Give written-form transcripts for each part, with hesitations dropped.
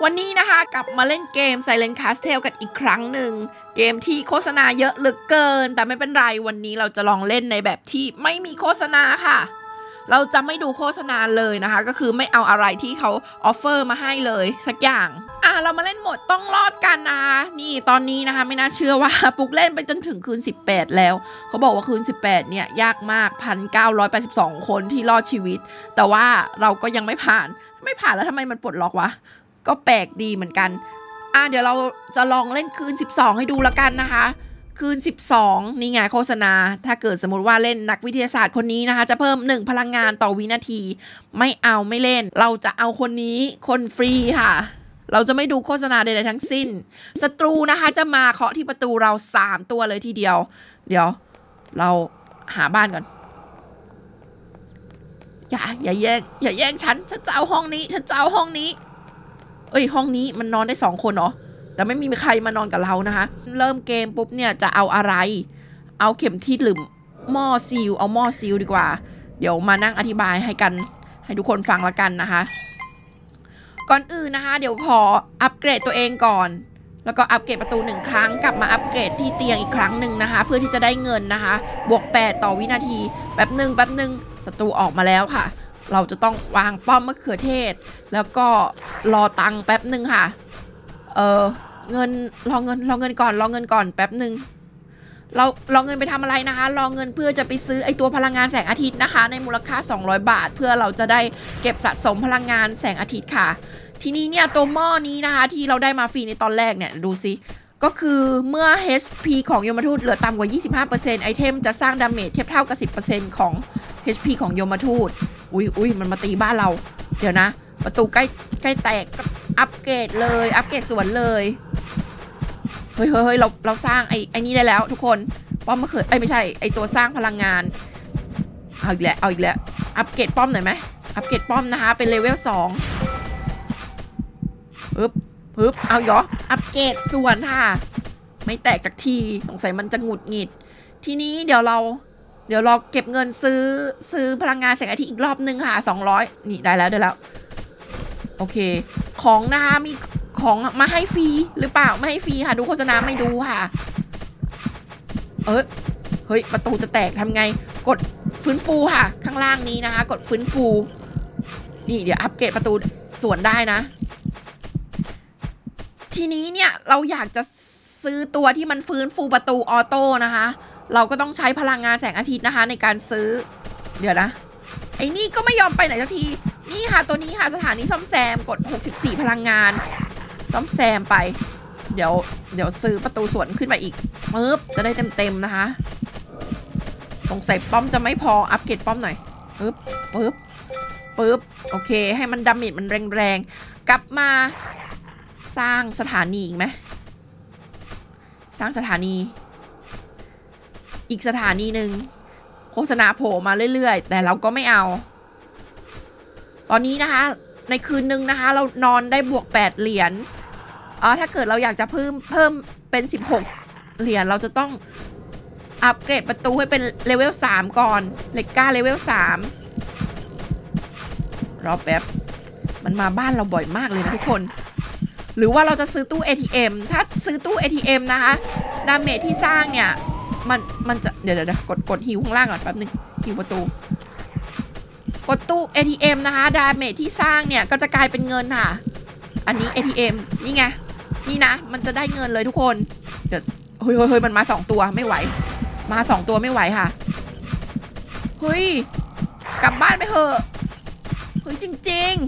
วันนี้นะคะกลับมาเล่นเกม Silent Castle กันอีกครั้งหนึ่งเกมที่โฆษณาเยอะเหลือเกินแต่ไม่เป็นไรวันนี้เราจะลองเล่นในแบบที่ไม่มีโฆษณาค่ะเราจะไม่ดูโฆษณาเลยนะคะก็คือไม่เอาอะไรที่เขาออฟเฟอร์มาให้เลยสักอย่างเรามาเล่นโหมดต้องรอดกันนะคะนี่ตอนนี้นะคะไม่น่าเชื่อว่าปุ๊กเล่นไปจนถึงคืน18แล้วเขาบอกว่าคืน18เนี่ยยากมาก 1,982 คนที่รอดชีวิตแต่ว่าเราก็ยังไม่ผ่านแล้วทำไมมันปลดล็อกวะก็แปลกดีเหมือนกันเดี๋ยวเราจะลองเล่นคืน12ให้ดูแล้วกันนะคะคืน12นี่ไงโฆษณาถ้าเกิดสมมติว่าเล่นนักวิทยาศาสตร์คนนี้นะคะจะเพิ่ม1พลังงานต่อวินาทีไม่เล่นเราจะเอาคนนี้คนฟรีค่ะเราจะไม่ดูโฆษณาใดๆทั้งสิ้นศัตรูนะคะจะมาเคาะที่ประตูเรา3ตัวเลยทีเดียวเดี๋ยวเราหาบ้านก่อนอย่าแย่งฉันจะเอาห้องนี้ฉันจะเอาห้องนี้ห้องนี้มันนอนได้2คนเหรอแต่ไม่มีใครมานอนกับเรานะคะเริ่มเกมปุ๊บเนี่ยจะเอาอะไรเอาเข็มทิศหรือหม้อซีลเอาหม้อซีลดีกว่าเดี๋ยวมานั่งอธิบายให้ทุกคนฟังละกันนะคะก่อนอื่นนะคะเดี๋ยวขออัปเกรดตัวเองก่อนแล้วก็อัปเกรดประตู1ครั้งกลับมาอัปเกรดที่เตียงอีกครั้งหนึ่งนะคะเพื่อที่จะได้เงินนะคะบวก8ต่อวินาทีแป๊บหนึ่งศัตรูออกมาแล้วค่ะเราจะต้องวางป้อมมะเขือเทศแล้วก็รอตังค์แป๊บหนึ่งค่ะรอเงินก่อนแป๊บหนึ่งรอเงินไปทำอะไรนะคะรอเงินเพื่อจะไปซื้อไอตัวพลังงานแสงอาทิตย์นะคะในมูลค่า200 บาทเพื่อเราจะได้เก็บสะสมพลังงานแสงอาทิตย์ค่ะทีนี้เนี่ยตัวหม้อนี้นะคะที่เราได้มาฟรีในตอนแรกเนี่ยดูสิก็คือเมื่อ HP ของโยมทูตเหลือต่ำกว่า 25% ไอเทมจะสร้างดาเมจเทียบเท่ากับ 10% ของ HP ของโยมทูตอุ้ยมันมาตีบ้านเราเดี๋ยวนะประตูใกล้แตกอัปเกรดสวนเลยเฮ้ยเราสร้างไอ้นี้ได้แล้วทุกคนป้อมมะเขือไม่ใช่ไอตัวสร้างพลังงานเอาอีกแล้วอัปเกรดป้อมหน่อยไหมอัปเกรดป้อมนะคะเป็นเลเวล2ปึ๊บเอาเหรออัปเกรดส่วนค่ะไม่แตกจากทีสงสัยมันจะหงุดหงิดทีนี้เดี๋ยวเราเก็บเงินซื้อพลังงานแสงอาทิตย์อีกรอบนึงค่ะ200นี่ได้แล้วโอเคของนะคะมีของมาให้ฟรีหรือเปล่าไม่ให้ฟรีค่ะดูโฆษณาไม่ดูค่ะเฮ้ยประตูจะแตกทำไงกดฟื้นฟูค่ะข้างล่างนี้นะคะกดฟื้นฟูนี่เดี๋ยวอัปเกรดประตูส่วนได้นะทีนี้เนี่ยเราอยากจะซื้อตัวที่มันฟื้นฟูประตูออโต้นะคะเราก็ต้องใช้พลังงานแสงอาทิตย์นะคะในการซื้อเดี๋ยวนะไอ้นี่ก็ไม่ยอมไปไหนสักทีนี่ค่ะตัวนี้ค่ะสถานีซ่อมแซมกด64พลังงานซ่อมแซมไปเดี๋ยวซื้อประตูสวนขึ้นมาอีกปึ๊บจะได้เต็มนะคะสงสัยป้อมจะไม่พออัปเกรดป้อมหน่อยปึ๊บโอเคให้มันดาเมจมันแรงกลับมาสร้างสถานีอีกไหมสร้างสถานีอีกสถานีหนึ่งโฆษณาโผล่มาเรื่อยๆแต่เราก็ไม่เอาตอนนี้นะคะในคืนนึงนะคะเรานอนได้บวก8เหรียญถ้าเกิดเราอยากจะเพิ่มเป็น16เหรียญเราจะต้องอัปเกรดประตูให้เป็นเลเวล3ก่อนเลก้าเลเวล3รอแป๊บมันมาบ้านเราบ่อยมากเลยนะทุกคนหรือว่าเราจะซื้อตู้ ATM ถ้าซื้อตู้ ATM นะคะดาเมจที่สร้างเนี่ยมันจะเดี๋ยวกดฮิวข้างล่างก่อนแป๊บนึงฮิวประตูกดตู้ ATM นะคะดาเมจที่สร้างเนี่ยก็จะกลายเป็นเงินค่ะอันนี้ ATM นี่ไงนี่นะมันจะได้เงินเลยทุกคนเดี๋ยวเฮ้ยมันมา2ตัวไม่ไหวมา2ตัวไม่ไหวค่ะเฮ้ยกลับบ้านไปเถอะเฮ้ยจริง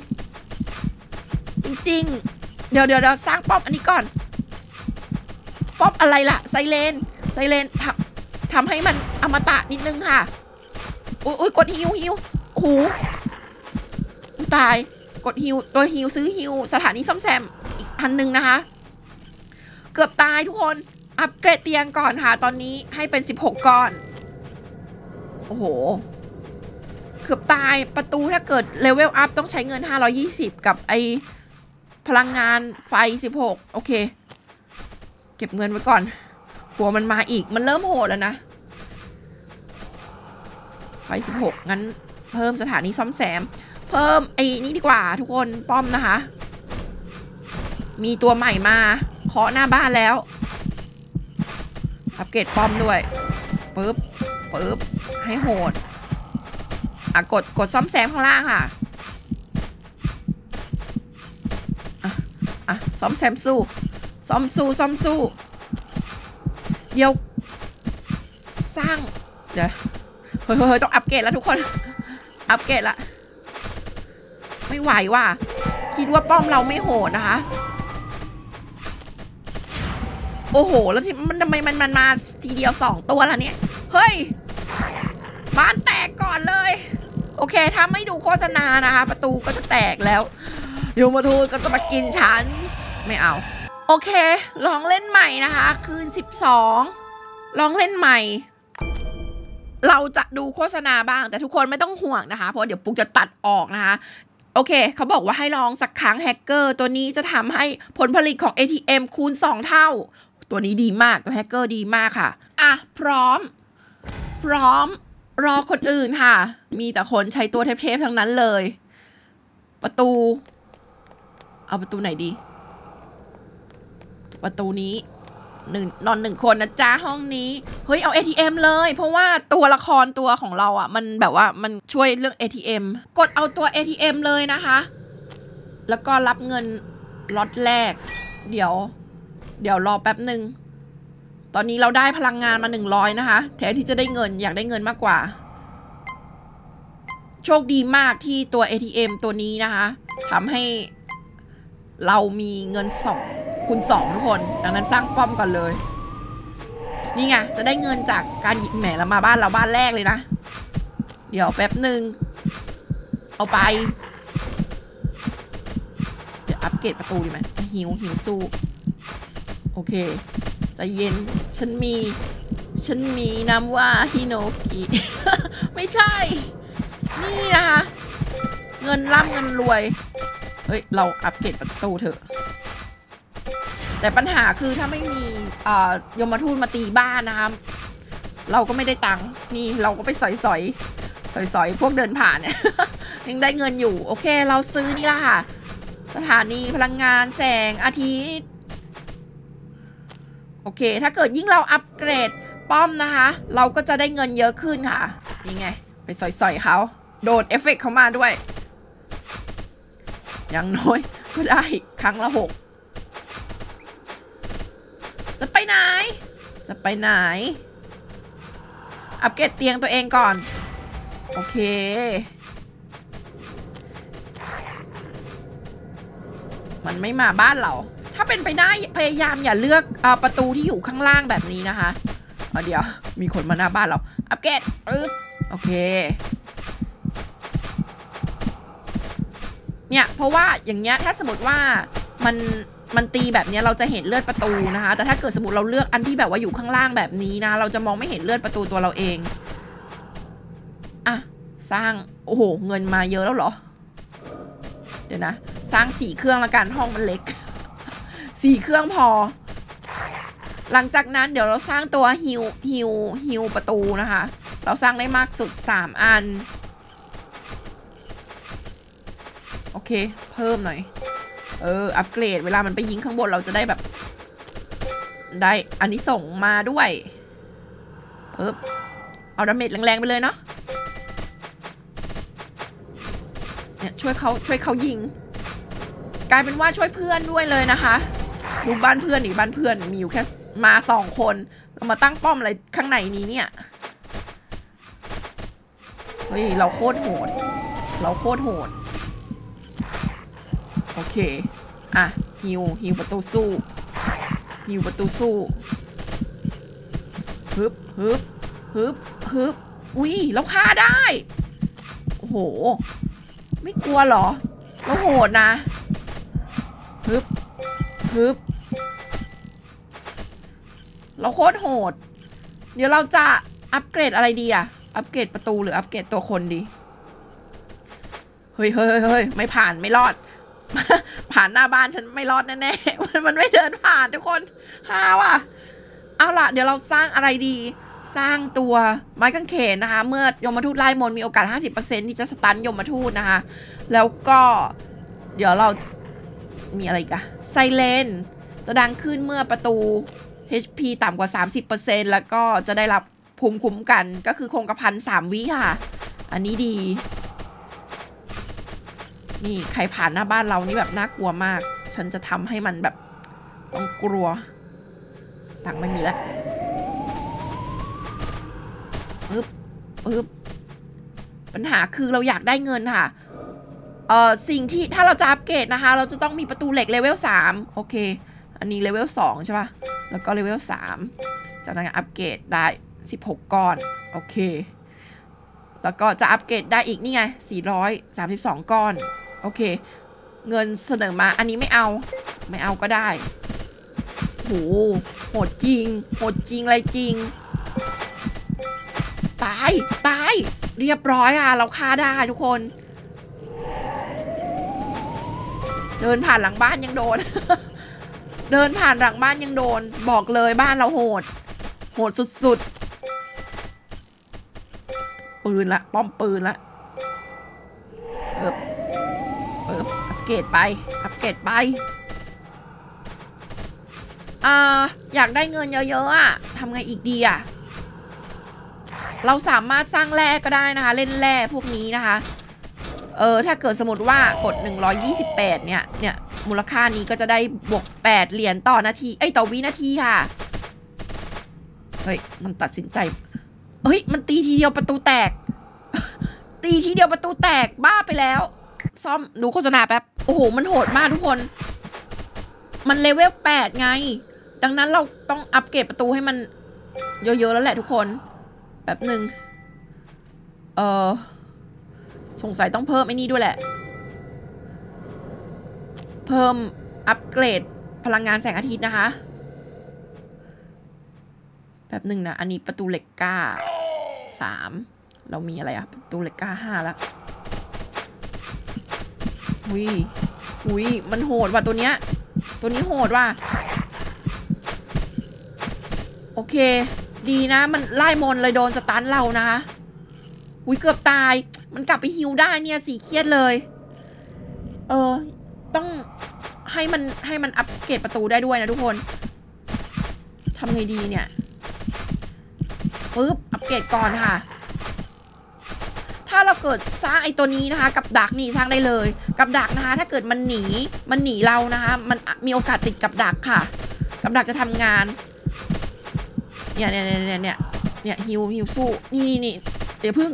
เดี๋ยวสร้างป้อมอันนี้ก่อนป้อมอะไรล่ะไซเรนทำให้มันอมตะนิดนึงค่ะอุ้ยกดฮิวโอ้โหตายกดฮิวตัวฮิวซื้อฮิวสถานีซ่อมแซมอีกอันนึงนะคะเกือบตายทุกคนอัปเกรดเตียงก่อนค่ะตอนนี้ให้เป็น16ก้อนโอ้โหเกือบตายประตูถ้าเกิดเลเวลอัพต้องใช้เงิน520กับไอพลังงานไฟ16โอเคเก็บเงินไว้ก่อนกลัวมันมาอีกมันเริ่มโหดแล้วนะไฟ16งั้นเพิ่มสถานีซ่อมแซมเพิ่มไอ้นี่ดีกว่าทุกคนป้อมนะคะมีตัวใหม่มาเคาะหน้าบ้านแล้วอัปเกรดป้อมด้วยปึ๊บให้โหดกดซ่อมแซมข้างล่างค่ะซ่อมแซมสู้ซ่อมสู้เดี๋ยวสร้างเดี๋ยวเฮ้ยต้องอัปเกรดแล้วทุกคนอัปเกรดละไม่ไหวว่ะคิดว่าป้อมเราไม่โหดนะคะโอ้โหแล้วมันทำไมมันมาทีเดียว2ตัวแล้วเนี่ยเฮ้ยบ้านแตกก่อนเลยโอเคถ้าไม่ดูโฆษณานะคะประตูก็จะแตกแล้วโยมทูตก็จะมากินฉันไม่เอาโอเคลองเล่นใหม่นะคะคืน12ลองเล่นใหม่เราจะดูโฆษณาบ้างแต่ทุกคนไม่ต้องห่วงนะคะเพราะเดี๋ยวปุ๊กจะตัดออกนะคะโอเคเขาบอกว่าให้ลองสักครั้งแฮกเกอร์ตัวนี้จะทำให้ผลผลิตของ ATM คูณ2เท่าตัวนี้ดีมากตัวแฮกเกอร์ดีมากค่ะพร้อมรอคนอื่นค่ะมีแต่คนใช้ตัวเทพๆทั้งนั้นเลยประตูเอาประตูไหนดีประตูนี้นอน1คนนะจ๊ะห้องนี้เฮ้ยเอา ATM เลยเพราะว่าตัวละครตัวของเราอ่ะมันแบบว่ามันช่วยเรื่อง ATM กดเอาตัว ATM เลยนะคะแล้วก็รับเงินล็อตแรกเดี๋ยวรอแป๊บหนึ่งตอนนี้เราได้พลังงานมา100นะคะแทนที่จะได้เงินอยากได้เงินมากกว่าโชคดีมากที่ตัว ATM ตัวนี้นะคะทำให้เรามีเงินคูณ2ทุกคนดังนั้นสร้างป้อมก่อนเลยนี่ไงจะได้เงินจากการหยิบแหมแล้วมาบ้านเราบ้านแรกเลยนะเดี๋ยวแป๊บหนึ่งเอาไปเดี๋ยวอัปเกรดประตูดีไหมหิวสู้โอเคใจเย็นฉันมีนามว่าฮิโนกิ ไม่ใช่นี่นะคะเงินร่ำเงินรวยเฮ้ยเราอัปเกรดประตูเถอะแต่ปัญหาคือถ้าไม่มียมทูตมาตีบ้านนะคะเราก็ไม่ได้ตังค์นี่เราก็ไปสอยพวกเดินผ่านเนี่ย ยังได้เงินอยู่โอเคเราซื้อนี่ละค่ะสถานีพลังงานแสงอาทิตย์โอเคถ้าเกิดยิ่งเราอัปเกรดป้อมนะคะเราก็จะได้เงินเยอะขึ้นค่ะนี่ไงไปสอยเขาโดนเอฟเฟกต์เขามาด้วยอย่างน้อยก็ได้ครั้งละ6จะไปไหนอัปเกรดเตียงตัวเองก่อนโอเคมันไม่มาบ้านเราถ้าเป็นไปได้พยายามอย่าเลือกประตูที่อยู่ข้างล่างแบบนี้นะคะเดี๋ยวมีคนมาหน้าบ้านเราอัปเกรดโอเคเนี่ยเพราะว่าอย่างเงี้ยถ้าสมมติว่ามันตีแบบนี้เราจะเห็นเลือดประตูนะคะแต่ถ้าเกิดสมมติเราเลือกอันที่แบบว่าอยู่ข้างล่างแบบนี้นะเราจะมองไม่เห็นเลือดประตูตัวเราเองสร้างโอ้โหเงินมาเยอะแล้วเหรอเดี๋ยวนะสร้าง4เครื่องละกันห้องมันเล็ก4เครื่องพอหลังจากนั้นเดี๋ยวเราสร้างตัวฮิวประตูนะคะเราสร้างได้มากสุด3อันโอเคเพิ่มหน่อยอัปเกรดเวลามันไปยิงข้างบนเราจะได้แบบได้อันนี้ส่งมาด้วยเอาดาเมจแรงๆไปเลยเนาะเนี่ยช่วยเขายิงกลายเป็นว่าช่วยเพื่อนด้วยเลยนะคะดูบ้านเพื่อนบ้านเพื่อนมีอยู่แค่มา2คนเรามาตั้งป้อมอะไรข้างในนี้เนี่ยเฮ้ยเราโคตรโหดโอเคฮิวประตูสู้ฮึบอุ้ยเราฆ่าได้โอ้โหไม่กลัวเหรอเราโหดนะฮึบเราโคตรโหดเดี๋ยวเราจะอัปเกรดอะไรดีอัปเกรดประตูหรืออัปเกรดตัวคนดีเฮ้ยไม่ผ่านไม่รอด ผ่านหน้าบ้านฉันไม่รอดแน่ๆมันไม่เดินผ่านทุกคนว่ะเอาล่ะเดี๋ยวเราสร้างอะไรดีสร้างตัวไม้กางเขนนะคะเมื่อยมทูตไล่มนมีโอกาส 50% ที่จะสตันยมทูตนะคะแล้วก็เดี๋ยวเรามีอะไรกันไซเรนจะดังขึ้นเมื่อประตู HP ต่ำกว่า 30% แล้วก็จะได้รับภูมิคุ้มกันก็คือคงกระพัน3 วิค่ะอันนี้ดีนี่ใครผ่านหน้าบ้านเรานี่แบบน่ากลัวมากฉันจะทำให้มันแบบต้องกลัวตังค์ไม่มีแล้วปัญหาคือเราอยากได้เงินค่ะสิ่งที่ถ้าเราจะอัปเกรดนะคะเราจะต้องมีประตูเหล็กเลเวล3โอเคอันนี้เลเวล2ใช่ป่ะแล้วก็เลเวล3จากนั้นอัปเกรดได้16 ก้อนโอเคแล้วก็จะอัปเกรดได้อีกนี่ไง432 ก้อนโอเคเงินเสนอมาอันนี้ไม่เอาก็ได้โหโหดจริงอะไรจริงตายเรียบร้อยอ่ะเราฆ่าได้ทุกคนเดินผ่านหลังบ้านยังโดน เดินผ่านหลังบ้านยังโดนบอกเลยบ้านเราโหดสุดๆปืนละป้อมปืนละอัปเกรดไปอยากได้เงินเยอะๆอ่ะทำไงอีกดีอ่ะเราสามารถสร้างแร่ก็ได้นะคะเล่นแร่พวกนี้นะคะถ้าเกิดสมมติว่ากด128เนี่ยมูลค่านี้ก็จะได้บวก8 เหรียญต่อนาทีต่อวินาทีค่ะเฮ้ยมันตัดสินใจเฮ้ยมันตีทีเดียวประตูแตก ตีทีเดียวประตูแตกบ้าไปแล้วซ่อมดูโฆษณาแป๊บโอ้โหมันโหดมากทุกคนมันเลเวล8ไงดังนั้นเราต้องอัปเกรดประตูให้มันเยอะๆแล้วแหละทุกคนแป๊บหนึ่งสงสัยต้องเพิ่มไอ้นี่ด้วยแหละเพิ่มอัปเกรดพลังงานแสงอาทิตย์นะคะแป๊บหนึ่งนะอันนี้ประตูเหล็กก้า3เรามีอะไรอะประตูเหล็กก้า5แล้วอุ้ยมันโหดว่ะตัวนี้โหดว่ะโอเคดีนะมันไล่มนเลยโดนสตันเรานะคะอุ้ยเกือบตายมันกลับไปฮิวได้เนี่ยสีเครียดเลยต้องให้มันอัปเกรดประตูได้ด้วยนะทุกคนทำไงดีเนี่ยปึ๊บอัปเกรดก่อนค่ะถ้าเราเกิดสร้างไอ้ตัวนี้นะคะกับดักนี่สร้างได้เลยกับดักนะคะถ้าเกิดมันหนีเรานะคะมันมีโอกาสติดกับดักค่ะกับดักจะทำงานเนี่ยฮิวสู้นี่อย่าพึ่ง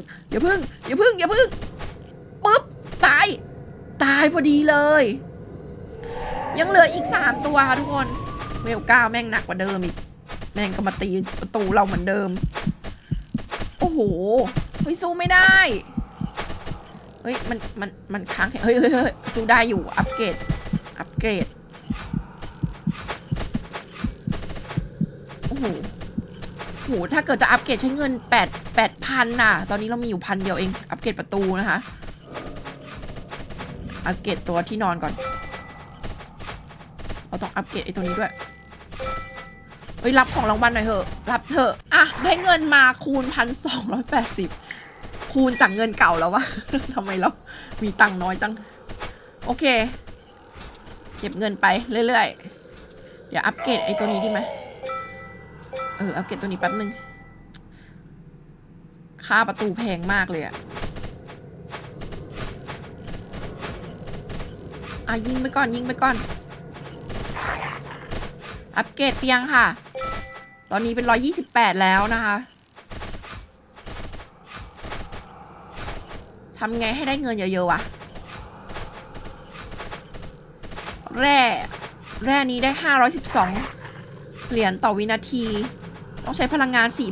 ปึ๊บตายพอดีเลยยังเหลืออีก3 ตัวค่ะทุกคนเวล9แม่งหนักกว่าเดิมอีกแม่งก็มาตีประตูเราเหมือนเดิมโอ้โหสู้ไม่ได้เฮ้ยมันค้างเฮ้ยสู้ได้อยู่อัปเกรดโอ้โหถ้าเกิดจะอัปเกรดใช้เงิน8,000น่ะตอนนี้เรามีอยู่1,000 เดียวเองอัปเกรดประตูนะคะอัปเกรดตัวที่นอนก่อนเราต้องอัปเกรดไอ้ตัวนี้ด้วยเฮ้ยรับของรางวัลหน่อยเถอะรับเถอะอ่ะได้เงินมาคูณ1,280คูณจากเงินเก่าแล้ววะ ทำไมเรามีตังค์น้อยจังโอเคเก็บเงินไปเรื่อยๆเดี๋ยวอัปเกรดไอ้ตัวนี้ดีไหมอัปเกรดตัวนี้แป๊บนึงค่าประตูแพงมากเลยยิงไปก่อนอัปเกรดเตียงค่ะตอนนี้เป็น128แล้วนะคะทำไงให้ได้เงินเยอะๆวะแร่นี้ได้512 เหรียญต่อวินาทีต้องใช้พลังงาน 4,096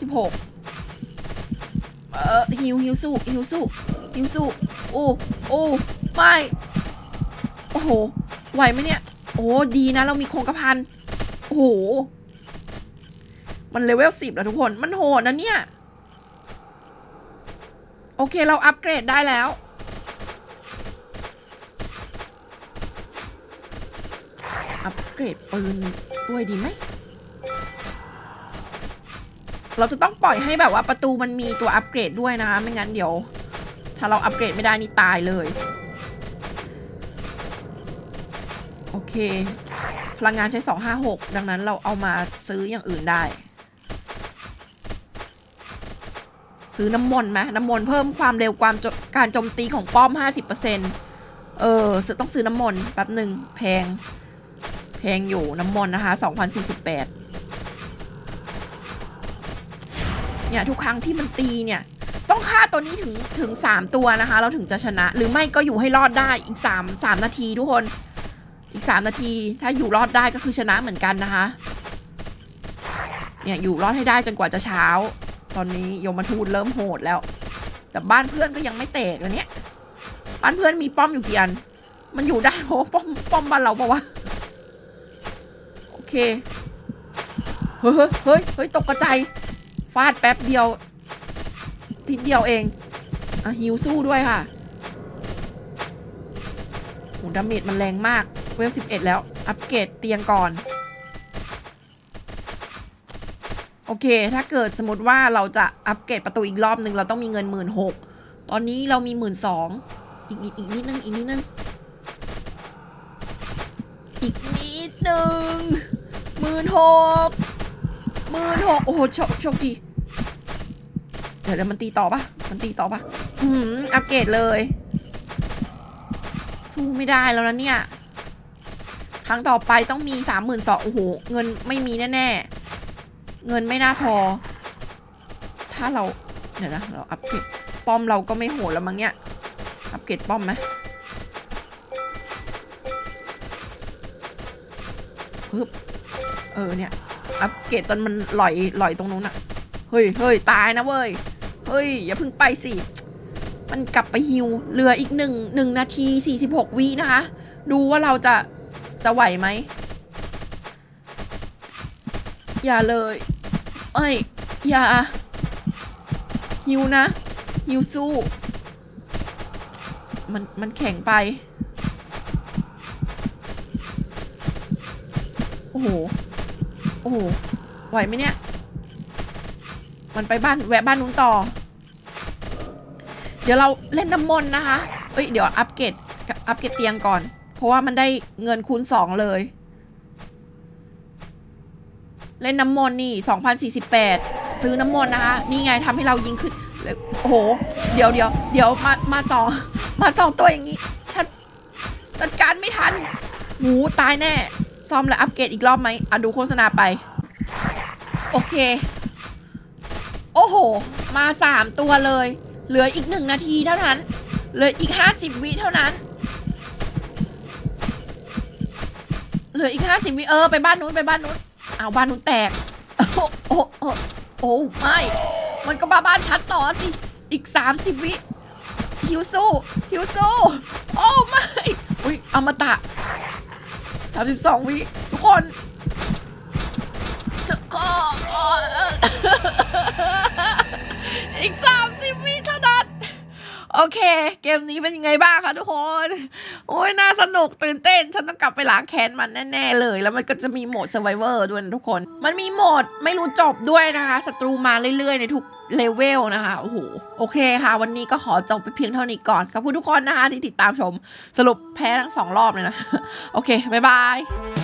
ฮิวสู้โอ้ไม่โอ้โหไหวไหมเนี่ยโอ้ดีนะเรามีโครงกระพันโอ้โหมันเลเวล10แล้วทุกคนมันโหดนะเนี่ยโอเคเราอัปเกรดได้แล้วอัปเกรดปืนด้วยดีไหมเราจะต้องปล่อยให้แบบว่าประตูมันมีตัวอัปเกรดด้วยนะคะไม่งั้นเดี๋ยวถ้าเราอัปเกรดไม่ได้นี่ตายเลยเคพลังงานใช้256ดังนั้นเราเอามาซื้ออย่างอื่นได้ซื้อน้ำมนต์ไหมน้ำมนต์เพิ่มความเร็วการโจมตีของป้อม 50%ต้องซื้อน้ำมนต์แป๊บหนึ่งแพงอยู่น้ำมนต์นะคะ2048เนี่ยทุกครั้งที่มันตีเนี่ยต้องฆ่าตัวนี้ถึง3ตัวนะคะเราถึงจะชนะหรือไม่ก็อยู่ให้รอดได้อีก3นาทีทุกคนอีก3นาทีถ้าอยู่รอดได้ก็คือชนะเหมือนกันนะคะเนี่ยอยู่รอดให้ได้จนกว่าจะเช้าตอนนี้ยมทูตเริ่มโหดแล้วแต่บ้านเพื่อนก็ยังไม่แตกเลยเนี่ยบ้านเพื่อนมีป้อมอยู่กี่อันมันอยู่ได้โหป้อมบ้านเราปะวะโอเคเฮ้ยตกกระจายฟาดแป๊บเดียวทีเดียวเองฮิวสู้ด้วยค่ะโหดาเมจมันแรงมากเวล11แล้วอัปเกรดเตียงก่อนโอเคถ้าเกิดสมมติว่าเราจะอัปเกรดประตูอีกรอบนึงเราต้องมีเงิน16,000ตอนนี้เรามี12,000อีกนิดนึงอีกนิดนึง16,000โอ้โหโชคดีเดี๋ยวมันตีต่อปะอัปเกรดเลยสู้ไม่ได้แล้วนะเนี่ยครั้งต่อไปต้องมี32,000โอ้โหเงินไม่มีแน่ๆเงินไม่น่าพอถ้าเราเดี๋ยวนะเราอัปเกรดป้อมเราก็ไม่โหดแล้วมั้งเนี่ยอัปเกรดป้อมไหมปึ๊บเนี่ยอัปเกรดตอนมันลอยตรงนู้นอะเฮ้ยตายนะเว้ยเฮ้ยอย่าเพิ่งไปสิมันกลับไปฮิวเหลืออีก1นาที46วินะคะดูว่าเราจะไหวไหมอย่าเลยอย่าฮิวนะฮิวสู้มันแข็งไปโอ้โหไหวไหมเนี่ยมันไปแวะบ้านนู้นต่อเดี๋ยวเราเล่นน้ำมนต์นะคะเดี๋ยวอัปเกรดเตียงก่อนเพราะว่ามันได้เงินคูณ2เลยเล่นน้ำมนต์นี่2048ซื้อน้ำมนต์นะคะนี่ไงทำให้เรายิงขึ้นโอ้โหเดี๋ยวมาสองตัวอย่างนี้จัดการไม่ทันหูตายแน่ซ่อมและอัปเกรดอีกรอบไหมดูโฆษณาไปโอเคโอ้โหมา3ตัวเลยเหลืออีก1นาทีเท่านั้นเหลืออีก50วิเท่านั้นเหลืออีก50วิไปบ้านนู้นเอาบ้านนู้นแตกโอ้ไม่มันก็มาบ้านชัดต่อสิอีก30วิฮิวสู้โอ้ไม่อมตะ32วิทุกคนจะก็อีก30วิเท่านั้นโอเคเกมนี้เป็นยังไงบ้างคะทุกคนน่าสนุกตื่นเต้นฉันต้องกลับไปล้างแค้นมันแน่ๆเลยแล้วมันก็จะมีโหมด Survivor ด้วยนะทุกคนมันมีโหมดไม่รู้จบด้วยนะคะศัตรูมาเรื่อยๆในทุกเลเวลนะคะโอเคค่ะวันนี้ก็ขอจบไปเพียงเท่านี้ก่อนขอบคุณทุกคนนะคะที่ติดตามชมสรุปแพ้ทั้ง2รอบเลยนะโอเคบ๊ายบาย